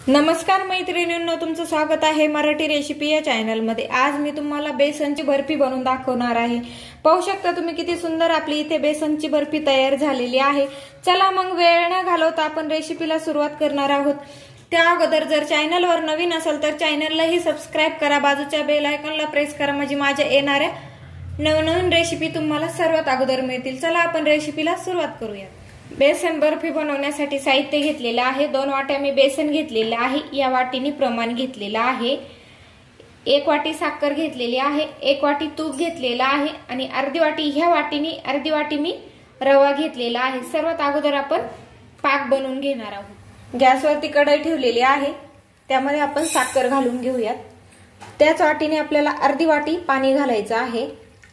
नमस्कार मैत्रिणींनो, तुमचं स्वागत आहे मराठी रेसिपी या चॅनल मध्ये। आज मी तुम्हाला बेसनची बर्फी बनवून दाखवणार आहे। पाहू शकता तुम्ही किती सुंदर आपली इथे बेसनची बर्फी तयार झालेली आहे। चला मग वेळ न घालवता आपण रेसिपीला सुरुवात करणार आहोत। त्या अगोदर जर चॅनलवर नवीन असेल तर चॅनललाही सबस्क्राइब करा, बाजूच्या बेल आयकॉनला प्रेस करा, म्हणजे माझ्या येणाऱ्या नवनवीन रेसिपी तुम्हाला सर्वात अगोदर मिळतील। चला आपण रेसिपीला सुरुवात करूया। बेसन बर्फी बनवण्यासाठी साहित्य घेतलेले आहे। 2 वाट्या मी बेसन घेतलेले आहे, या वाटीने प्रमाण घेतलेला आहे। 1 वाटी साखर घेतलेली आहे, 1 वाटी तूप घेतलेला आहे आणि अर्धी वाटी ह्या वाटीने अर्धी वाटी मी रवा घेतलेला आहे। सर्वात अगोदर आपण पाक बनवून घेणार आहोत। गॅसवरती कढई ठेवलेली आहे, त्यामध्ये आपण साखर घालून घेऊयात। त्याच वाटीने आपल्याला अर्धी वाटी पाणी घालायचं आहे।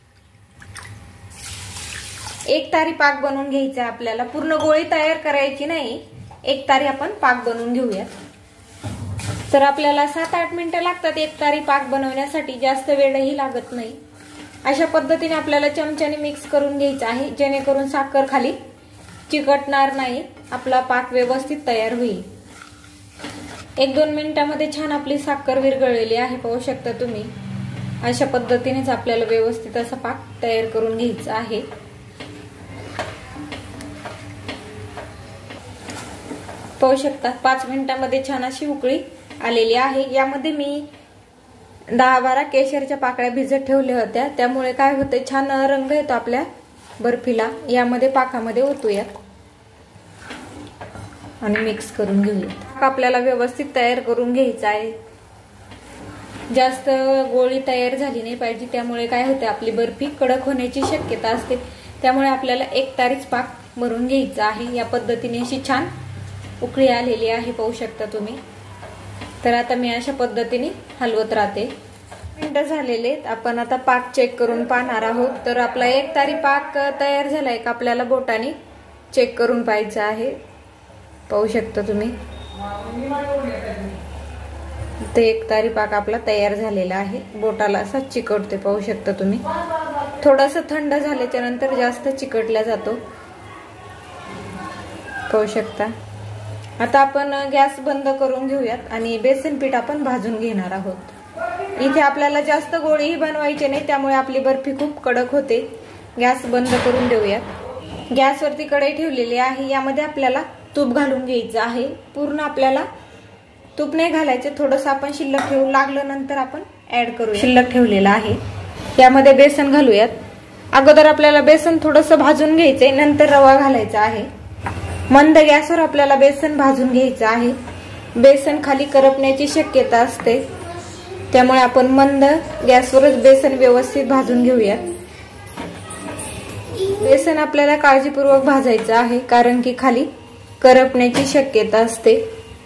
1 तारी पाक बनवून घ्यायचा आहे आपल्याला, पूर्ण गोळी तयार करायची नाही, 1 तारी आपण पाक बनवून घेऊयात। तर आपल्याला 7-8 मिनिटं लागतात 1 तारी पाक बनवण्यासाठी, जास्त वेळही लागत नाही। अशा पद्धतीने आपल्याला चमच्याने मिक्स करून घ्यायचं आहे, जेणेकरून साखर खाली चिकटणार नाही, आपला पाक व्यवस्थित तयार होईल। 1-2 मिनिटांमध्ये छान आपली साखर विरघळलेली आहे, पाहू शकता तुम्ही। अशा पद्धतीनेच आपल्याला व्यवस्थित असा पाक तयार करून घ्यायचा आहे। पाहू शकता 5 मिनिटांमध्ये छान अशी उकळी आलेली आहे। यामध्ये मी 10-12 केशरच्या पाकळ्या भिजत ठेवल्या होत्या, त्यामुळे काय होते छान रंग येतो आपल्या बर्फीला। यामध्ये पाकामध्ये ओतूयात आणि मिक्स करून घेऊयात। आपल्याला व्यवस्थित तयार करून घ्यायचा आहे, जास्त गोळी तयार झाली नाही पाहिजे, त्यामुळे काय होते आपली बर्फी कडक होण्याची शक्यता असते। त्यामुळे आपल्याला 1 तारीच पाक भरून घ्यायचा आहे। या पद्धतीने अशी छान उकळी आलेली आहे, पाहू शकता तुम्ही। तर आता मी अशा पद्धतीने हलवत राहते। मिनिटं झालेले, आपण आता पाक चेक करून पाहणार आहोत। तर आपला 1 तारी पाक तयार झालाय का आपल्याला बोटाने चेक करून पाहायचं आहे, पाहू शकता तुम्ही। ते 1 तारी पाक आपला तयार झालेला आहे, बोटाला असा चिकटते, पाहू शकता तुम्ही। थोडासा थंड झाल्याच्या नंतर जास्त चिकटला जातो, पाहू शकता। आता आपण गॅस बंद करून घेऊयात आणि बेसन पीठ आपण भाजून घेणार आहोत। इथे आपल्याला जास्त गोळीही बनवायची नाही, त्यामुळे आपली बर्फी खूप कडक होते। गॅस बंद करून देऊयात। गॅसवरती कढई ठेवलेली आहे, यामध्ये आपल्याला तूप घालून घ्यायचं आहे। पूर्ण आपल्याला तूप नाही घालायचे, थोडंसं आपण शिल्लक ठेवू, लागलं नंतर आपण ऍड करूया। शिल्लक ठेवलेलं आहे, यामध्ये बेसन घालूयात। अगोदर आपल्याला बेसन थोडंसं भाजून घ्यायचंय, नंतर रवा घालायचा आहे। मंद गॅसवर आपल्याला बेसन भाजून घ्यायचं आहे। बेसन खाली करपण्याची शक्यता असते, त्यामुळे आपण मंद गॅसवरच बेसन व्यवस्थित भाजून घेऊयात। बेसन आपल्याला काळजीपूर्वक भाजायचं आहे, कारण की खाली करपण्याची शक्यता असते।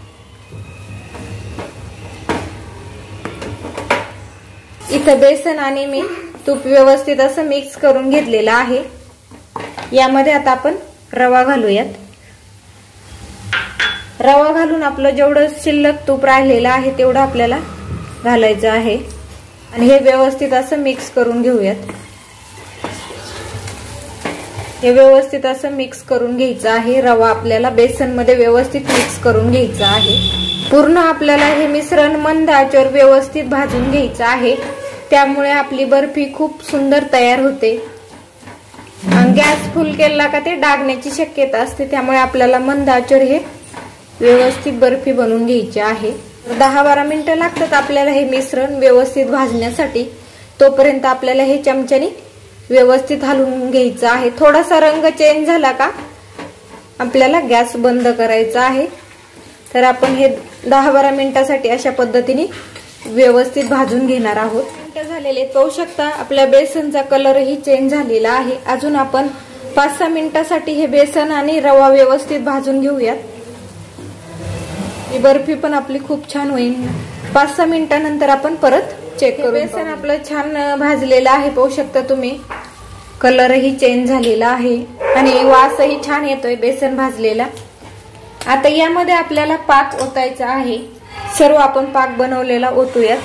इथं बेसन आणि मी तूप व्यवस्थित असं मिक्स करून घेतलेलं आहे। यामध्ये आता आपण रवा घालूयात। रवा घालून आपलं जेवढं शिल्लक तूप राहिलेलं आहे तेवढं आपल्याला घालायचं आहे आणि हे व्यवस्थित असं मिक्स करून घेऊयात। हे व्यवस्थित असं मिक्स करून घ्यायचं आहे। रवा आपल्याला बेसन मध्ये व्यवस्थित मिक्स करून घ्यायचं आहे। पूर्ण आपल्याला हे मिश्रण मंद आचेवर व्यवस्थित भाजून घ्यायचं आहे, त्यामुळे आपली बर्फी खूप सुंदर तयार होते। गॅस फुल केला का ते डागण्याची शक्यता असते, त्यामुळे आपल्याला मंद आचेवर हे व्यवस्थित बर्फी बनवून घ्यायची आहे। 10-12 मिनिटं लागतात आपल्याला हे मिश्रण व्यवस्थित भाजण्यासाठी। तोपर्यंत आपल्याला हे चमच्याने व्यवस्थित हलवून घ्यायचं आहे। थोडासा रंग चेंज झाला का आपल्याला गॅस बंद करायचा आहे। तर आपण हे 10-12 मिनिटांसाठी अशा पद्धतीने व्यवस्थित भाजून घेणार आहोत। मिनिटं झालेले, पाहू शकता आपल्या बेसनचा कलरही चेंज झालेला आहे। अजून आपण 5-6 मिनिटांसाठी हे बेसन आणि रवा व्यवस्थित भाजून घेऊयात। ही बर्फी पण आपली खूप छान होईल। 5-6 मिनिटांनंतर आपण परत चेक करू। बेसन आपलं छान भाजलेलं आहे, पाहू शकता तुम्ही। कलरही चेंज झालेला आहे आणि वासही छान येतोय बेसन भाजलेला। आता यामध्ये आपल्याला पाक ओतायचा आहे। सर्व आपण पाक बनवलेला ओतूयात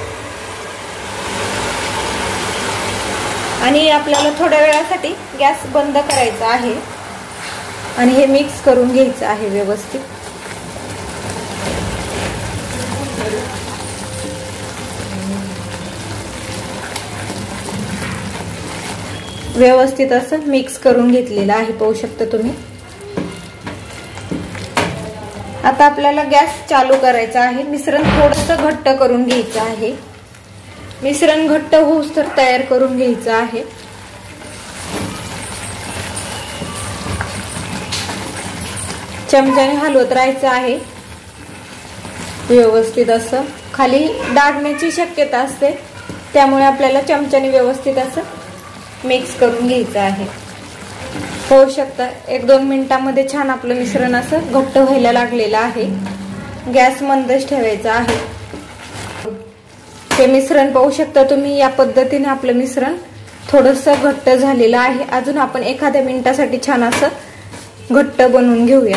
आणि आपल्याला थोड्या वेळासाठी गॅस बंद करायचा आहे आणि हे मिक्स करून घ्यायचं आहे व्यवस्थित। व्यवस्थित असं मिक्स करून घेतलेलं आहे, पाहू शकता तुम्ही। आता आपल्याला गॅस चालू करायचा आहे। मिश्रण थोडंसं घट्ट करून घ्यायचं आहे। मिश्रण घट्ट होऊस तर तयार करून घ्यायचं आहे। चमच्याने हलवत राहायचं आहे व्यवस्थित असं। खाली डागण्याची शक्यता असते, त्यामुळे आपल्याला चमच्याने व्यवस्थित असं मिक्स करून घ्यायचं आहे। होऊ शकतं 1-2 मिनिटांमध्ये छान आपलं मिश्रण असं घट्ट व्हायला लागलेलं आहे। गॅस मंदच ठेवायचा आहे। हे मिश्रण पाहू शकता तुम्ही, या पद्धतीने आपलं मिश्रण थोडंसं घट्ट झालेलं आहे। अजून आपण एखाद्या मिनिटासाठी छान असं घट्ट बनवून घेऊया।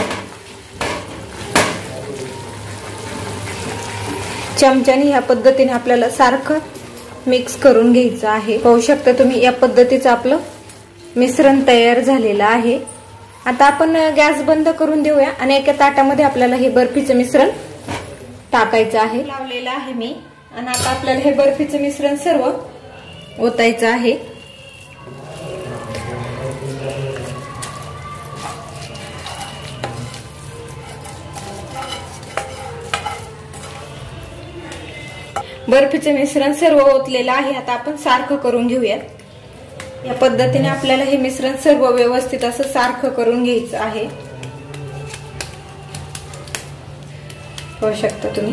चमच्याने या पद्धतीने आपल्याला सारखं मिक्स करून घ्यायचं आहे। पाहू शकता तुम्ही, या पद्धतीचं आपलं मिश्रण तयार झालेलं आहे। आता आपण गॅस बंद करून देऊया आणि एका ताटामध्ये आपल्याला हे बर्फीचं मिश्रण टाकायचं आहे। लावलेलं आहे मी आणि आता आपल्याला हे बर्फीचं मिश्रण सर्व ओतायचं आहे। बर्फीचं मिश्रण सर्व ओतलेलं आहे। आता आपण सारखं करून घेऊयात। या पद्धतीने आपल्याला हे मिश्रण सर्व व्यवस्थित असं सारखं करून घ्यायचं आहे। पाहू शकता तुम्ही,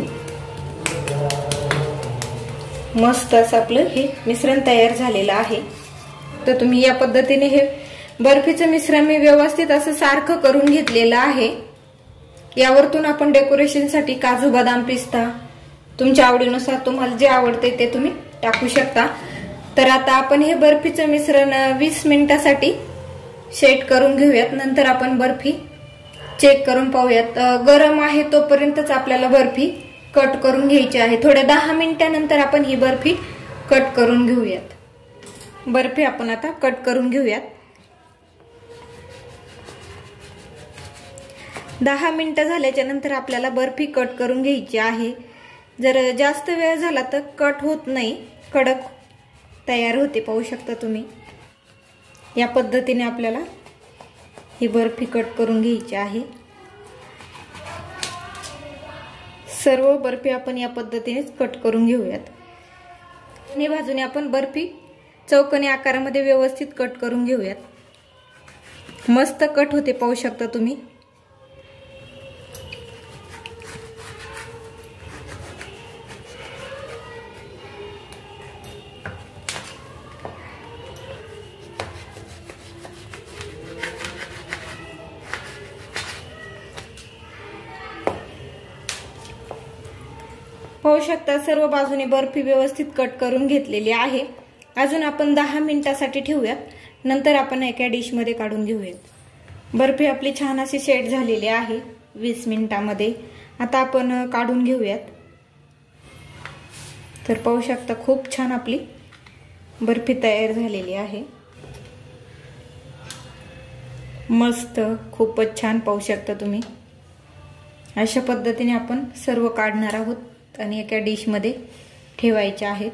मस्त असं आपलं हे मिश्रण तयार झालेलं आहे। तर तुम्ही या पद्धतीने हे बर्फीचं मिश्रण मी व्यवस्थित असं सारखं करून घेतलेलं आहे। यावरतून आपण डेकोरेशनसाठी काजू, बदाम, पिस्ता तुमच्या आवडीनुसार तुम्हाला जे आवडते ते तुम्ही टाकू शकता। तर आता आपण हे बर्फीचं मिश्रण 20 मिनिटांसाठी सेट करून घेऊयात। नंतर आपण बर्फी चेक करून पाहूयात। गरम आहे तोपर्यंतच आपल्याला बर्फी कट करून घ्यायची आहे। थोड्या 10 मिनिटांनंतर आपण ही बर्फी कट करून घेऊयात। बर्फी आपण आता कट करून घेऊयात। 10 मिनिटं झाल्याच्या नंतर आपल्याला बर्फी कट करून घ्यायची आहे। जर जास्त वेळ झाला तर कट होत नाही, कडक तयार होते। पाहू शकता तुम्ही, या पद्धतीने आपल्याला ही बर्फी कट करून घ्यायची आहे। सर्व बर्फी आपण या पद्धतीनेच कट करून घेऊयात। आणि बाजूने आपण बर्फी चौकोनी आकारामध्ये व्यवस्थित कट करून घेऊयात। मस्त कट होते, पाहू शकता तुम्ही। पाहू शकता सर्व बाजूने बर्फी व्यवस्थित कट करून घेतलेली आहे। अजून आपण 10 मिनिटांसाठी ठेवूयात, नंतर आपण एका डिश मध्ये काढून घेऊयात। बर्फी आपली छान अशी सेट झालेली आहे 20 मिनिटांमध्ये। आता आपण काढून घेऊयात। तर पाहू शकता खूप छान आपली बर्फी तयार झालेली आहे। मस्त, खूपच छान, पाहू शकता तुम्ही। अशा पद्धतीने आपण सर्व काढणार आहोत आणि एका डिश मध्ये ठेवायचे आहेत।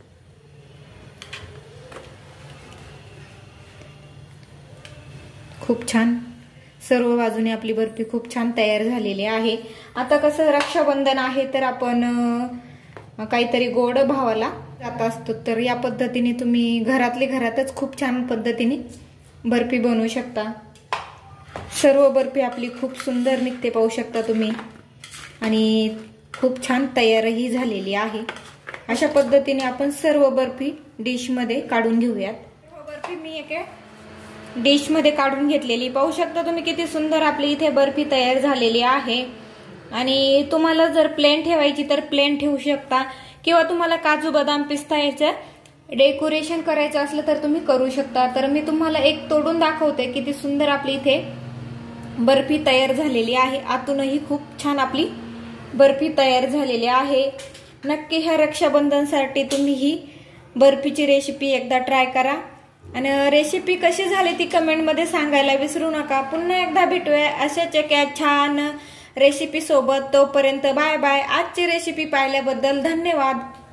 खूप छान सर्व बाजूने आपली बर्फी खूप छान तयार झालेली आहे। आता कसं रक्षाबंधन आहे तर आपण काहीतरी गोड भावाला जात असतो, तर या पद्धतीने तुम्ही घरातच खूप छान पद्धतीने बर्फी बनवू शकता। सर्व बर्फी आपली खूप सुंदर निघते, पाहू शकता तुम्ही, आणि खूप छान तयारही झालेली आहे। अशा पद्धतीने आपण सर्व बर्फी डिश मध्ये काढून घेऊयात। बर्फी मी एका डिश मध्ये काढून घेतलेली, पाहू शकता तुम्ही किती सुंदर आपली इथे बर्फी तयार झालेली आहे। आणि तुम्हाला जर प्लेन ठेवायची तर प्लेन ठेवू शकता, किंवा तुम्हाला काजू, बदाम, पिस्ता याचं डेकोरेशन करायचं असलं तर तुम्ही करू शकता। तर मी तुम्हाला एक तोडून दाखवते किती सुंदर आपली इथे बर्फी तयार झालेली आहे। आतूनही खूप छान आपली बर्फी तयार झालेली आहे। नक्की ह्या रक्षाबंधनसाठी तुम्ही ही बर्फीची रेसिपी एकदा ट्राय करा आणि रेसिपी कशी झाली ती कमेंट मध्ये सांगायला विसरू नका। पुन्हा एकदा भेटूया अशाच एका छान रेसिपी सोबत। तोपर्यंत बाय बाय। आजची रेसिपी पाहिल्याबद्दल धन्यवाद।